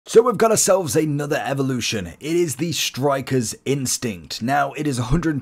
So we've got ourselves another evolution. It is the Striker's Instinct. Now it is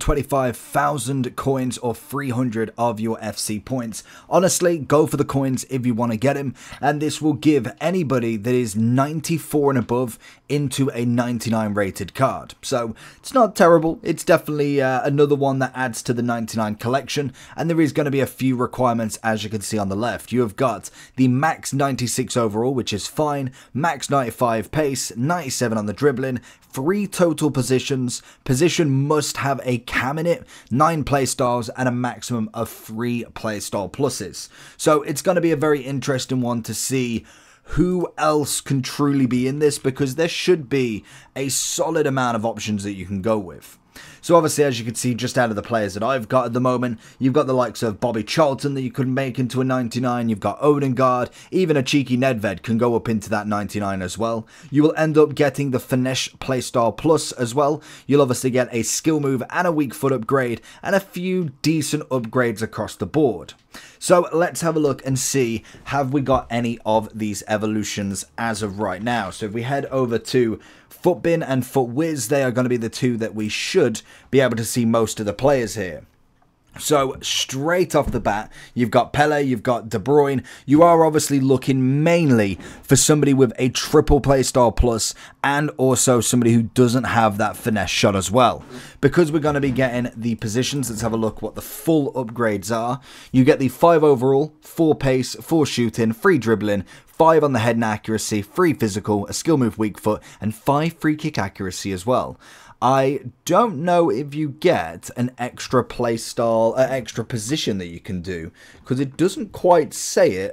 125,000 coins or 300 of your FC points. Honestly, go for the coins if you want to get him, and this will give anybody that is 94 and above into a 99 rated card. So it's not terrible. It's definitely another one that adds to the 99 collection, and there is going to be a few requirements as you can see on the left. You have got the max 96 overall, which is fine, max 95 pace, 97 on the dribbling, 3 total positions. Position must have a cam in it, 9 playstyles, and a maximum of 3 playstyle pluses. So it's going to be a very interesting one to see who else can truly be in this, because there should be a solid amount of options that you can go with. So obviously, as you can see, just out of the players that I've got at the moment, you've got the likes of Bobby Charlton that you could make into a 99, you've got Odegaard, even a cheeky Nedved can go up into that 99 as well. You will end up getting the Finesse Playstyle Plus as well. You'll obviously get a skill move and a weak foot upgrade, and a few decent upgrades across the board. So let's have a look and see, have we got any of these evolutions as of right now. So if we head over to Futbin and Futwiz, they are going to be the two that we should be able to see most of the players here. So straight off the bat, you've got Pele, you've got De Bruyne. You are obviously looking mainly for somebody with a triple playstyle plus, and also somebody who doesn't have that finesse shot as well. Because we're going to be getting the positions, let's have a look what the full upgrades are. You get the 5 overall, 4 pace, 4 shooting, 3 dribbling, 5 on the head and accuracy, 3 physical, a skill move weak foot, and 5 free kick accuracy as well. I don't know if you get an extra playstyle, extra position that you can do, because it doesn't quite say it.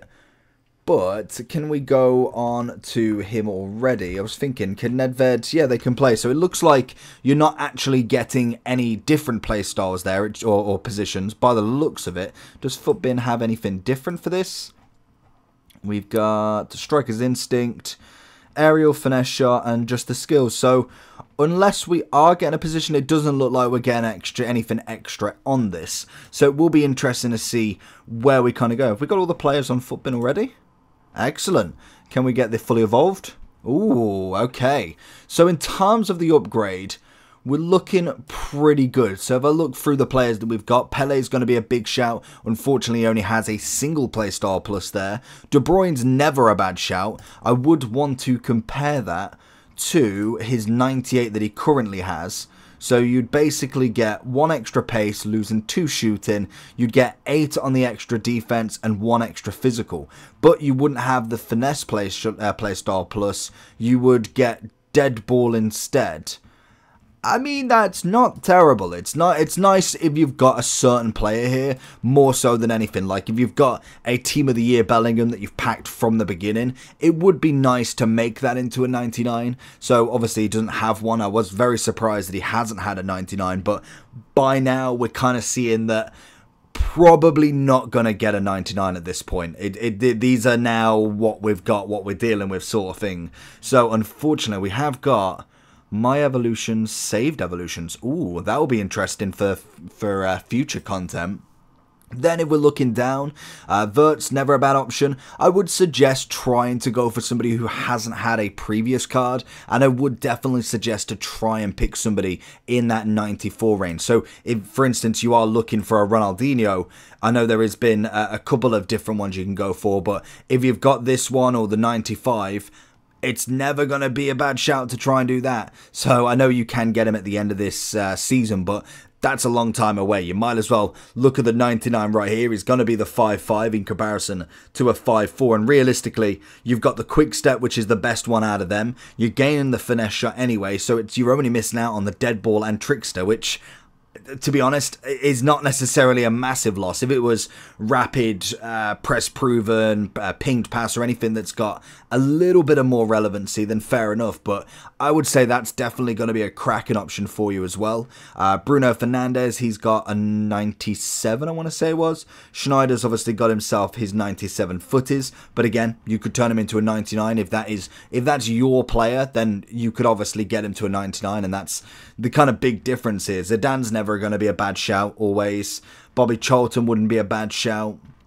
But can we go on to him already? I was thinking, can Nedved? Yeah, they can play. So it looks like you're not actually getting any different playstyles there, or positions by the looks of it. Does Futbin have anything different for this? We've got Striker's Instinct, aerial finesse shot, and just the skills. So unless we are getting a position, it doesn't look like we're getting anything extra on this. So it will be interesting to see where we kind of go. Have we got all the players on Futbin already? Excellent. Can we get the fully evolved? Ooh, okay. So in terms of the upgrade, we're looking pretty good. So if I look through the players that we've got, Pele's going to be a big shout. Unfortunately, he only has a single playstyle plus there. De Bruyne's never a bad shout. I would want to compare that to his 98 that he currently has. So you'd basically get 1 extra pace, losing 2 shooting. You'd get 8 on the extra defense and 1 extra physical. But you wouldn't have the finesse playstyle plus. You would get dead ball instead. I mean, that's not terrible. It's nice if you've got a certain player here, more so than anything. Like if you've got a Team of the Year Bellingham that you've packed from the beginning, it would be nice to make that into a 99. So obviously he doesn't have one. I was very surprised that he hasn't had a 99, but by now we're kind of seeing that probably not going to get a 99 at this point. These are now what we've got, what we're dealing with sort of thing. So unfortunately we have got My Evolutions, Saved Evolutions. Ooh, that will be interesting for future content. Then if we're looking down, Vert's never a bad option. I would suggest trying to go for somebody who hasn't had a previous card, and I would definitely suggest to try and pick somebody in that 94 range. So if, for instance, you are looking for a Ronaldinho, I know there has been a couple of different ones you can go for, but if you've got this one or the 95, it's never going to be a bad shout to try and do that. So I know you can get him at the end of this season, but that's a long time away. You might as well look at the 99 right here. He's going to be the 5'5" in comparison to a 5'4". And realistically, you've got the quick step, which is the best one out of them. You're gaining the finesse shot anyway, so you're only missing out on the dead ball and trickster, which, to be honest, is not necessarily a massive loss. If it was rapid, press proven, pinged pass, or anything that's got a little bit of more relevancy, then fair enough. But I would say that's definitely going to be a cracking option for you as well. Bruno Fernandes, he's got a 97, I want to say it was. Schneider's obviously got himself his 97 footies, but again, you could turn him into a 99 if that's your player. Then you could obviously get him to a 99, and that's the kind of big difference here. Zidane's never going to be a bad shout always. Bobby Charlton wouldn't be a bad shout.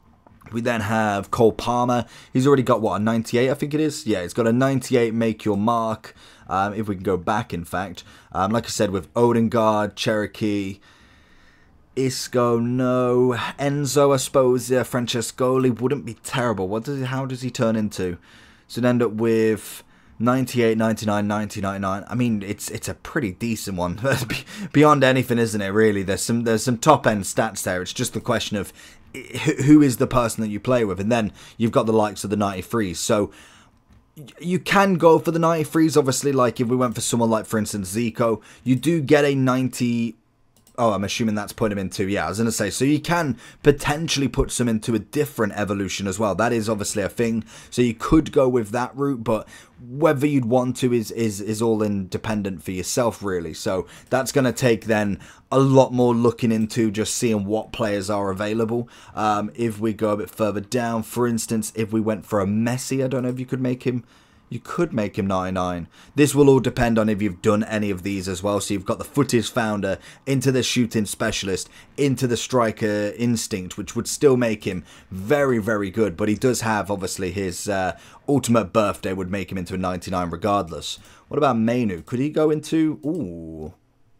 We then have Cole Palmer. He's already got, what, a 98, I think it is? Yeah, he's got a 98, make your mark. If we can go back, in fact. Like I said, with Odegaard, Cherokee, Isco, no. Enzo, I suppose, yeah, Francescoli wouldn't be terrible. How does he turn into? So it'd end up with 98, 99, 90, 99. I mean, it's a pretty decent one. Beyond anything, isn't it, really? There's some top-end stats there. It's just the question of who is the person that you play with. And then you've got the likes of the 93s. So you can go for the 93s, obviously. Like, if we went for someone like, for instance, Zico, you do get a 90... Oh, I'm assuming that's putting him into, yeah, I was going to say, so you can potentially put some into a different evolution as well. That is obviously a thing, so you could go with that route, but whether you'd want to is all independent for yourself, really. So that's going to take then a lot more looking into just seeing what players are available. If we go a bit further down, for instance, if we went for a Messi, I don't know if you could make him... You could make him 99. This will all depend on if you've done any of these as well. So you've got the footage founder, into the shooting specialist, into the striker instinct, which would still make him very, very good. But he does have, obviously, his ultimate birthday would make him into a 99 regardless. What about Mainu? Could he go into... Ooh...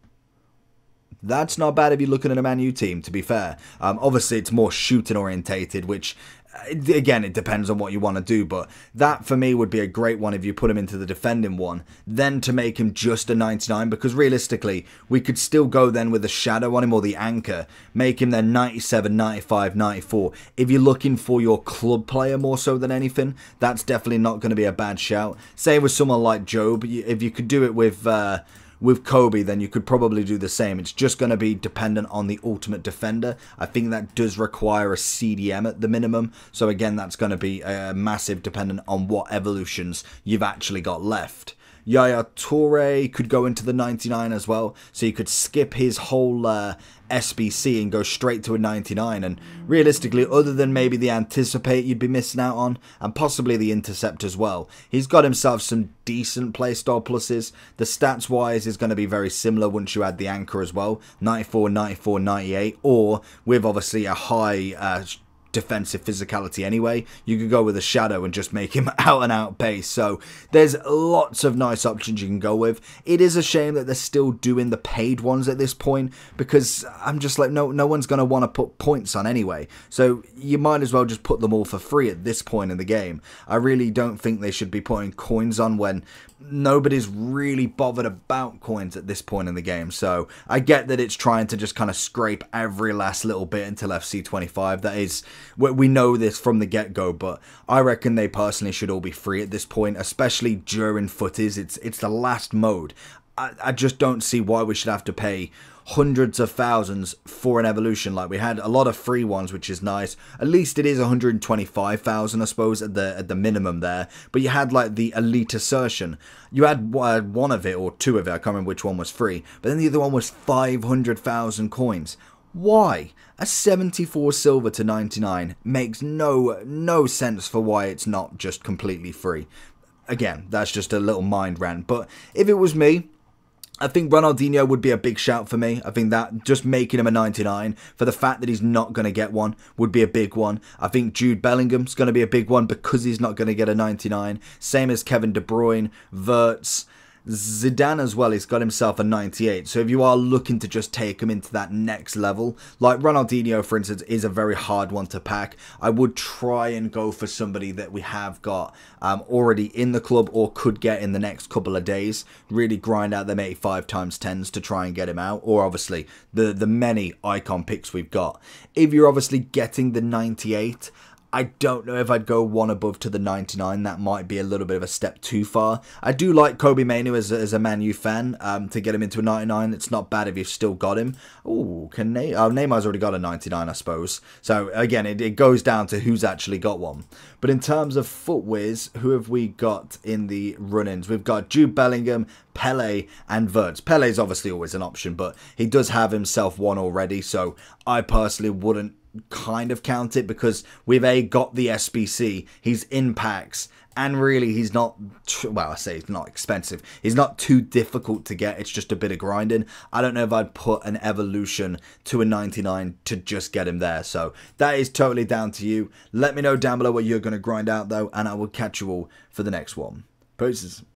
That's not bad if you're looking at a Man U team, to be fair. Obviously, it's more shooting orientated, which, again, it depends on what you want to do. But that, for me, would be a great one if you put him into the defending one. Then to make him just a 99, because realistically, we could still go then with the shadow on him or the anchor. Make him then 97, 95, 94. If you're looking for your club player more so than anything, that's definitely not going to be a bad shout. Say with someone like Job, if you could do it with Kobe, then you could probably do the same. It's just going to be dependent on the ultimate defender. I think that does require a CDM at the minimum. So again, that's going to be massive dependent on what evolutions you've actually got left. Yaya Toure could go into the 99 as well. So you could skip his whole SBC and go straight to a 99. And realistically, other than maybe the Anticipate you'd be missing out on, and possibly the Intercept as well, he's got himself some decent playstyle pluses. The stats wise is going to be very similar once you add the Anchor as well. 94, 94, 98, or with obviously a high defensive physicality anyway, you could go with a shadow and just make him out and out pace. So there's lots of nice options you can go with. It is a shame that they're still doing the paid ones at this point, because I'm just like, no one's going to want to put points on anyway, so you might as well just put them all for free at this point in the game. I really don't think they should be putting coins on when nobody's really bothered about coins at this point in the game. So I get that it's trying to just kind of scrape every last little bit until FC25. That is, we know this from the get-go, but I reckon they personally should all be free at this point, especially during footies. It's the last mode. I just don't see why we should have to pay hundreds of thousands for an evolution. Like, we had a lot of free ones, which is nice. At least it is 125,000, I suppose, at the minimum there. But you had like the elite assertion. You had one of it or two of it. I can't remember which one was free. But then the other one was 500,000 coins. Why? A 74 silver to 99 makes no sense for why it's not just completely free. Again, that's just a little mind rant. But if it was me, I think Ronaldinho would be a big shout for me. I think that just making him a 99 for the fact that he's not going to get one would be a big one. I think Jude Bellingham's going to be a big one because he's not going to get a 99. Same as Kevin De Bruyne, Wirtz, Zidane as well. He's got himself a 98. So if you are looking to just take him into that next level, like Ronaldinho, for instance, is a very hard one to pack. I would try and go for somebody that we have got already in the club or could get in the next couple of days. Really grind out them 85 times 10s to try and get him out. Or obviously the many icon picks we've got. If you're obviously getting the 98, I don't know if I'd go one above to the 99. That might be a little bit of a step too far. I do like Kobe Mainu as a Man U fan. To get him into a 99, it's not bad if you've still got him. Ooh, Neymar's already got a 99, I suppose. So again, it goes down to who's actually got one. But in terms of footwears, who have we got in the run-ins? We've got Jude Bellingham, Pele, and Wirtz. Pele's obviously always an option, but he does have himself one already. So I personally wouldn't kind of count it because we've got the SBC, he's in packs, and really he's not, well, I say he's not expensive, he's not too difficult to get, it's just a bit of grinding. I don't know if I'd put an evolution to a 99 to just get him there, so that is totally down to you. Let me know down below what you're going to grind out though, and I will catch you all for the next one. Peace.